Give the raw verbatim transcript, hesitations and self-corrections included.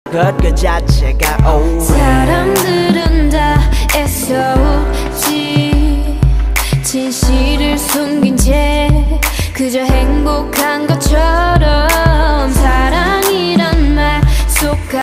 그 자체가 oh. 사람들은 다 애써 웃지 진실을 숨긴 채 그저 행복한 것처럼